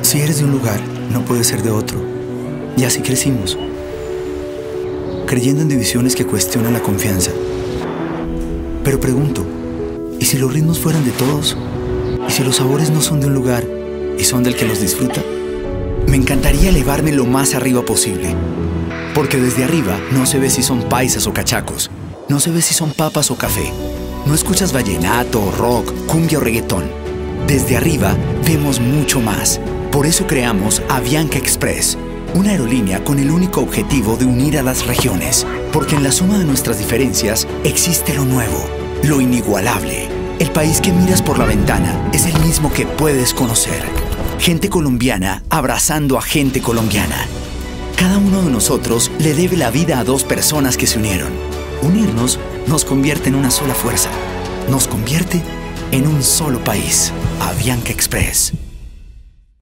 Si eres de un lugar, no puedes ser de otro. Y así crecimos, creyendo en divisiones que cuestionan la confianza. Pero pregunto, ¿y si los ritmos fueran de todos? ¿Y si los sabores no son de un lugar y son del que los disfruta? Me encantaría elevarme lo más arriba posible. Porque desde arriba no se ve si son paisas o cachacos. No se ve si son papas o café. No escuchas vallenato, rock, cumbia o reggaetón. Desde arriba vemos mucho más. Por eso creamos Avianca Express, una aerolínea con el único objetivo de unir a las regiones. Porque en la suma de nuestras diferencias existe lo nuevo, lo inigualable. El país que miras por la ventana es el mismo que puedes conocer. Gente colombiana abrazando a gente colombiana. Cada uno de nosotros le debe la vida a dos personas que se unieron. Unirnos nos convierte en una sola fuerza. Nos convierte en un solo país. Avianca Express.